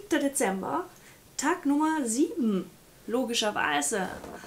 Dezember, Tag Nummer 7, logischerweise.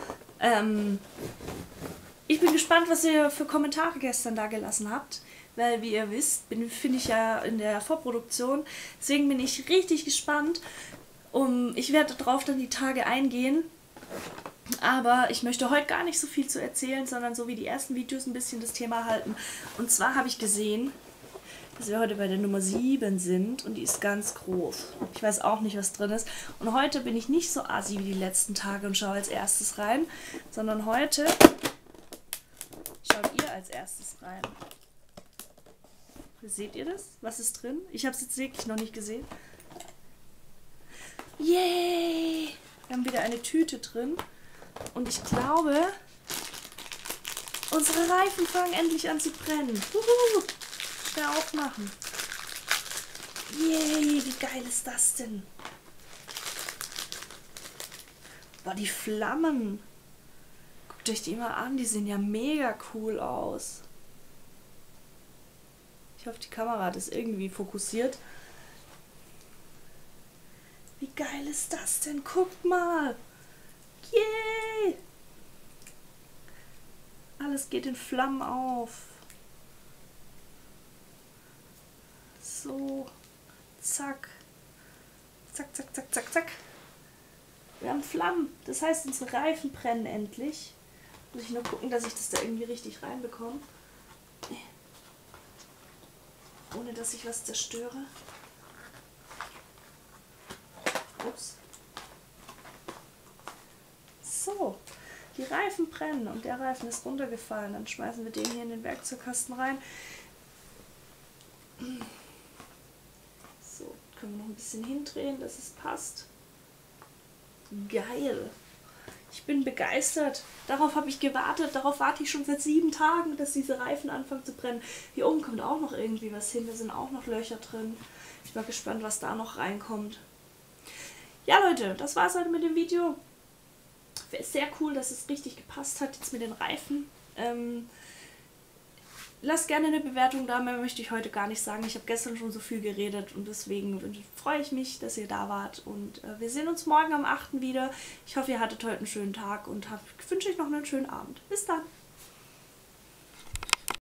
Ich bin gespannt, was ihr für Kommentare gestern da gelassen habt, weil, wie ihr wisst, bin ich ja in der Vorproduktion, deswegen bin ich richtig gespannt. Ich werde darauf dann die Tage eingehen, aber ich möchte heute gar nicht so viel zu erzählen, sondern so wie die ersten Videos ein bisschen das Thema halten. Und zwar habe ich gesehen, dass wir heute bei der Nummer 7 sind und die ist ganz groß. Ich weiß auch nicht, was drin ist. Und heute bin ich nicht so assi wie die letzten Tage und schaue als erstes rein, sondern heute schaut ihr als erstes rein. Seht ihr das? Was ist drin? Ich habe es jetzt wirklich noch nicht gesehen. Yay! Wir haben wieder eine Tüte drin. Und ich glaube, unsere Reifen fangen endlich an zu brennen. Schnell aufmachen. Yay, wie geil ist das denn? Boah, die Flammen. Guckt euch die mal an, die sehen ja mega cool aus. Ich hoffe, die Kamera hat es irgendwie fokussiert. Wie geil ist das denn? Guckt mal. Yay! Alles geht in Flammen auf. So. Zack. Zack, zack, zack, zack, zack. Wir haben Flammen. Das heißt, unsere Reifen brennen endlich. Muss ich nur gucken, dass ich das da irgendwie richtig reinbekomme. Ohne dass ich was zerstöre. Ups. So. Die Reifen brennen und der Reifen ist runtergefallen. Dann schmeißen wir den hier in den Werkzeugkasten rein. So, können wir noch ein bisschen hindrehen, dass es passt. Geil. Ich bin begeistert. Darauf habe ich gewartet. Darauf warte ich schon seit 7 Tagen, dass diese Reifen anfangen zu brennen. Hier oben kommt auch noch irgendwie was hin. Da sind auch noch Löcher drin. Ich bin mal gespannt, was da noch reinkommt. Ja, Leute, das war's heute mit dem Video. Ist sehr cool, dass es richtig gepasst hat jetzt mit den Reifen. Lasst gerne eine Bewertung da, mehr möchte ich heute gar nicht sagen. Ich habe gestern schon so viel geredet und deswegen freue ich mich, dass ihr da wart. Und wir sehen uns morgen am 8. wieder. Ich hoffe, ihr hattet heute einen schönen Tag und wünsche euch noch einen schönen Abend. Bis dann!